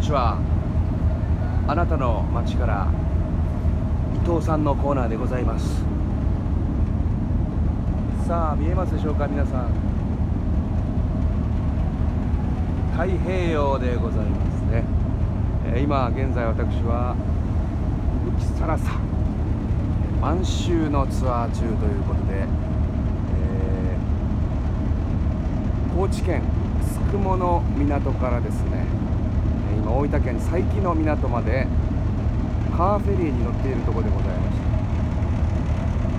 ちは。あなたの街から伊藤さんのコーナーでございます。さあ見えますでしょうか皆さん。太平洋でございますね。今現在私は吹更佐満州のツアー中ということで、高知県宿毛の港からですね、今大分県佐伯の港までカーフェリーに乗っているところでございました。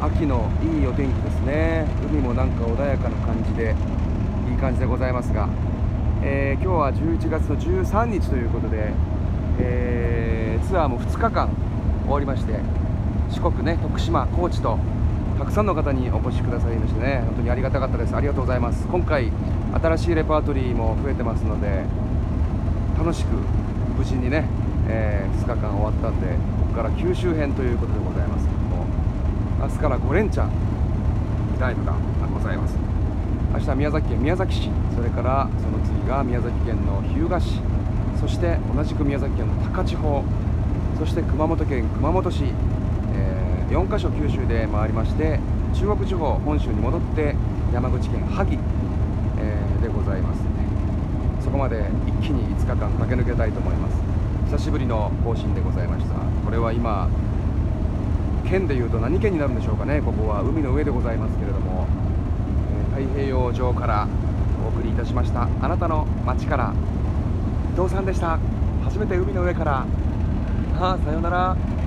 秋のいいお天気ですね。海もなんか穏やかな感じでいい感じでございますが、今日は11月の13日ということで、ツアーも2日間終わりまして、四国ね、徳島、高知とたくさんの方にお越しくださいましてね、本当にありがたかったです。ありがとうございます。今回新しいレパートリーも増えてますので、楽しく無事にね、2日間終わったんで、ここから九州編ということでございますけども、明日から5連チャンライブがございます。明日は宮崎県宮崎市、それからその次が宮崎県の日向市、そして同じく宮崎県の高千穂、そして熊本県熊本市、4カ所九州で回りまして、中国地方本州に戻って山口県萩、でございますね。そこまで一気に5日間駆け抜けたいと思います。久しぶりの更新でございました。これは今県でいうと何県になるんでしょうかね。ここは海の上でございますけれども、太平洋上からお送りいたしました。あなたの街から伊藤さんでした。初めて海の上から。さようなら。